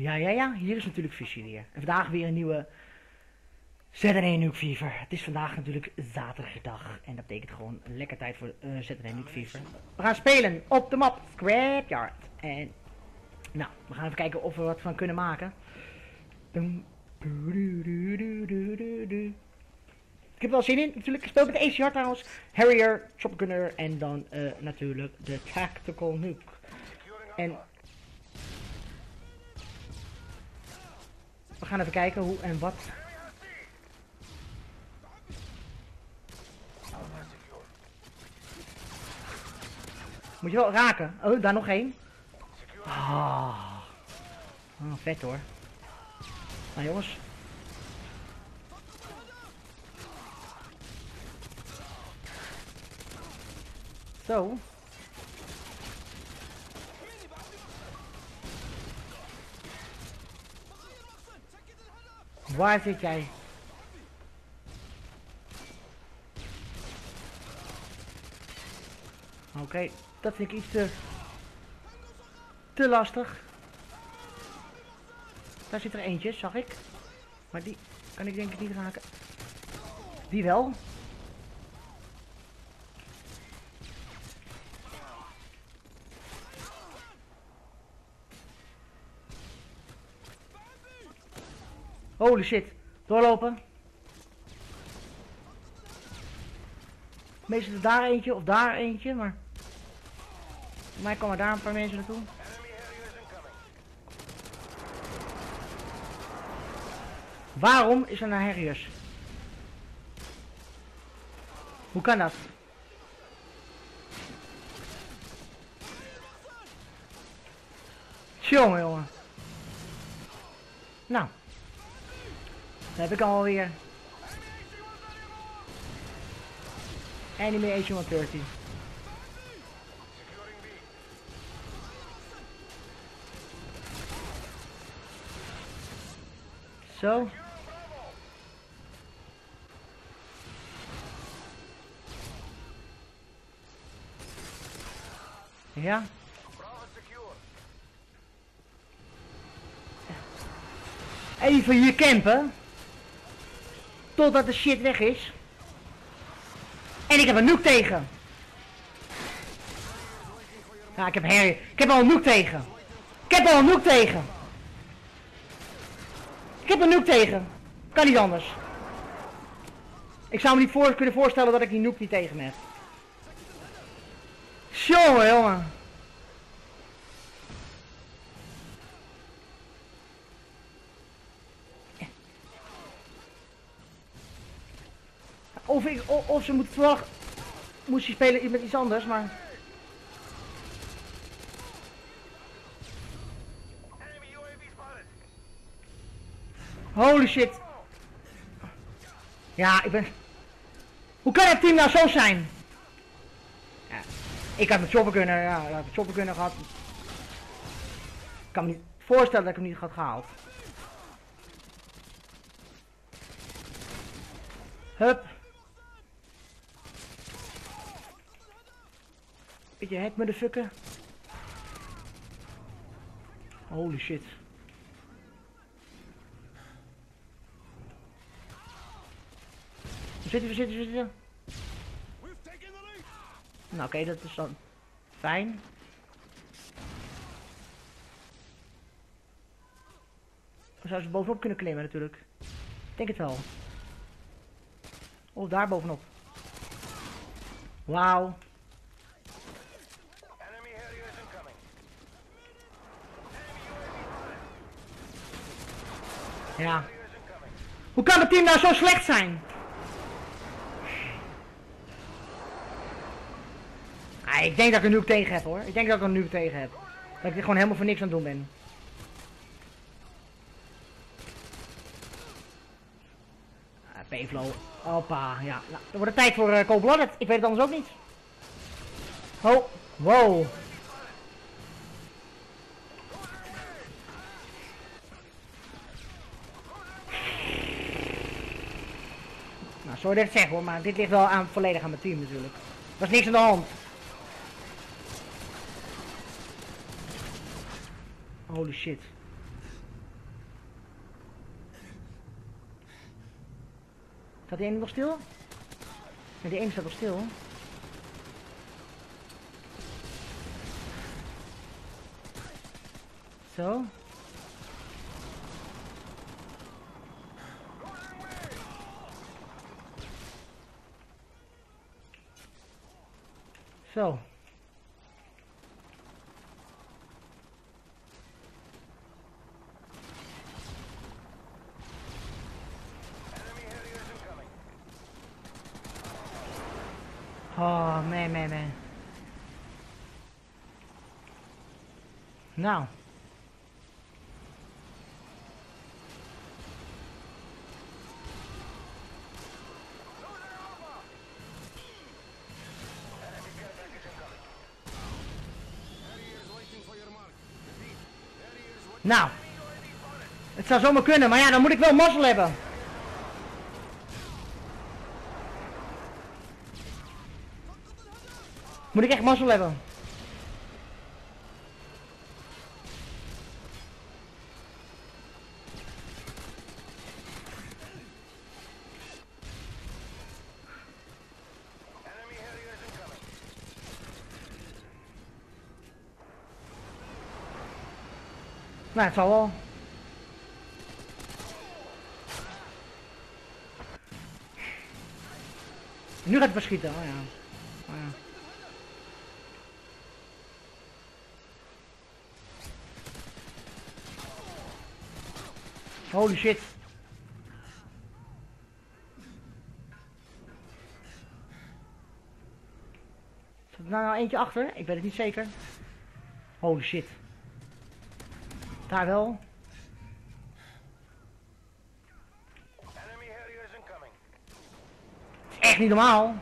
Ja, hier is natuurlijk Fishy weer. En vandaag weer een nieuwe Saturday Nuke Fever. Het is vandaag natuurlijk zaterdag. En dat betekent gewoon een lekker tijd voor Saturday Nuke Fever. We gaan spelen op de map Scrapyard. En nou, we gaan even kijken of we wat van kunnen maken. Ik heb er wel zin in. Natuurlijk, ik speel met de ACR trouwens. Harrier, Chopper en dan natuurlijk de Tactical Nuke. En we gaan even kijken hoe en wat. Moet je wel raken. Oh, daar nog één. Ah, vet hoor. Nou jongens. Zo. Waar zit jij? Oké, dat vind ik iets te lastig. Daar zit er eentje, zag ik. Maar die kan ik denk ik niet raken. Die wel. Holy shit. Doorlopen. Meestal is daar eentje of daar eentje, maar voor mij komen daar een paar mensen naartoe. Waarom is er naar Harriers? Hoe kan dat? Jongen. Nou. Dat heb ik alweer. Enemy H130. Zo. Ja. Even hier campen. Totdat de shit weg is. En ik heb een nuke tegen. Ja, ik heb Harry. Ik heb al een nuke tegen. Ik heb een nuke tegen. Kan niet anders. Ik zou me niet kunnen voorstellen dat ik die nuke niet tegen heb. Jongen. Of ze moeten verwachten. Moest je spelen met iets anders, maar. Holy shit. Ja, ik ben. Hoe kan het team nou zo zijn? Ja, ik had mijn chopper kunnen, ja, ik had mijn chopper kunnen gehad. Ik kan me niet voorstellen dat ik hem niet had gehaald. Hup. Beetje het met de fucken. Holy shit. We zitten. Nou oké, dat is dan fijn. We zouden ze bovenop kunnen klimmen natuurlijk. Ik denk het wel. Of daar bovenop. Wauw. Ja. Hoe kan het team nou zo slecht zijn? Ah, ik denk dat ik een nuke tegen heb hoor. Dat ik er gewoon helemaal voor niks aan het doen ben. P-flow. Hoppa, ja. Nou, dan wordt het tijd voor Cold Blooded. Ik weet het anders ook niet. Oh, wow. Nou, sorry dat ik het zeg hoor, maar dit ligt wel volledig aan mijn team natuurlijk. Er was niks aan de hand. Holy shit. Staat die ene nog stil? Nee, die ene staat nog stil. Zo. Zo. Oh, man. Nou. Nou. Het zou zomaar kunnen, maar ja, dan moet ik wel mazzel hebben. Moet ik echt mazzel hebben. Nou, het zal wel. Nu gaat het verschieten, oh ja. Oh ja. Holy shit. Zat er nou eentje achter? Ik weet het niet zeker. Holy shit. Daar wel. Het is echt niet normaal.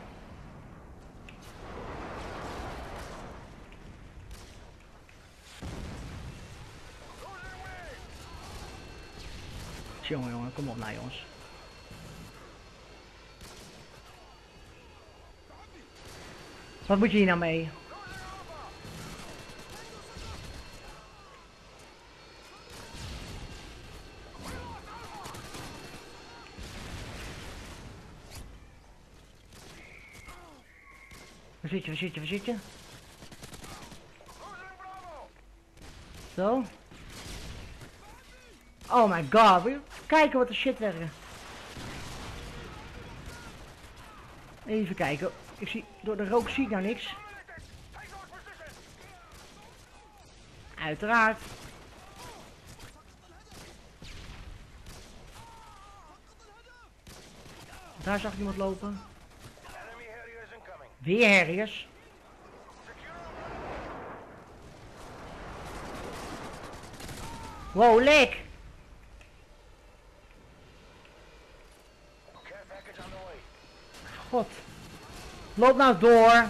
Jongen, kom op nou jongens. Wat moet je hier nou mee? Waar zit je? Zo. Oh my god, wil je kijken wat de shit werken. Even kijken. Ik zie, door de rook zie ik nou niks. Uiteraard. Daar zag ik iemand lopen. Weer Harriers. Wow, lek. God. Loop nou door.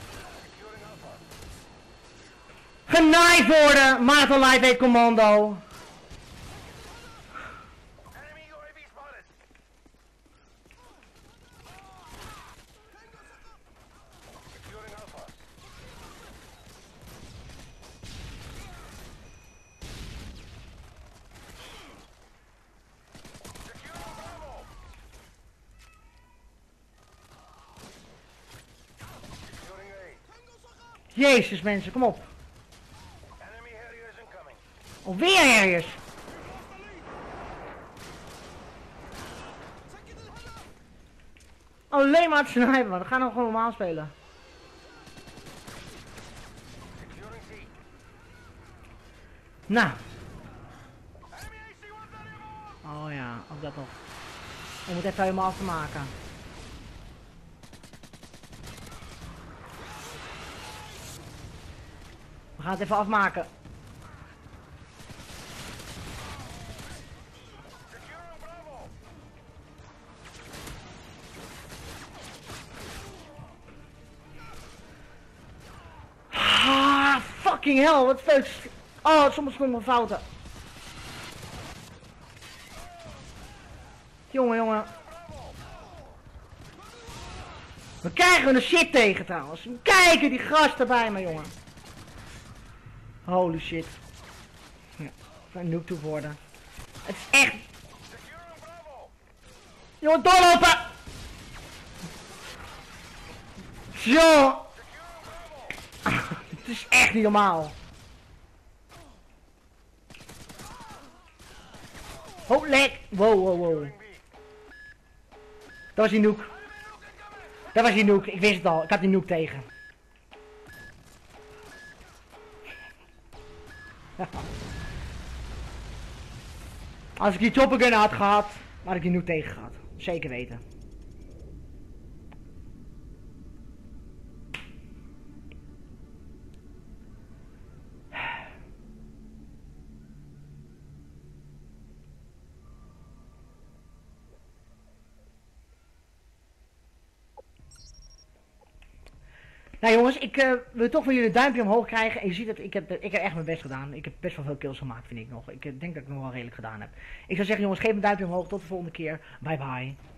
Genaaid worden, Marathon Lightweight Commando. Jezus mensen, kom op. Alweer Harriers. Alleen maar het snipen, man. We gaan nog gewoon normaal spelen. Nou. Oh ja, ook dat nog. We moeten even helemaal af te maken. We gaan het even afmaken. Ah, fucking hell, wat feest. Oh, soms komen mijn fouten. Jongen. We krijgen een shit tegen trouwens. Kijken die gasten bij me, jongen. Holy shit. Ja, een noob toe worden. Het is echt. Jongen, doorlopen! Zo! Het is echt niet normaal. Oh, lek! Wow, wow, wow. Dat was die Nook. Dat was die Nook, ik wist het al. Ik had die Nook tegen. Als ik die choppergun had gehad, had ik die Nook tegen gehad. Zeker weten. Nou jongens, ik wil toch van jullie een duimpje omhoog krijgen. En je ziet dat ik heb echt mijn best gedaan. Ik heb best wel veel kills gemaakt, vind ik nog. Ik denk dat ik het nog wel redelijk gedaan heb. Ik zou zeggen jongens, geef een duimpje omhoog. Tot de volgende keer. Bye bye.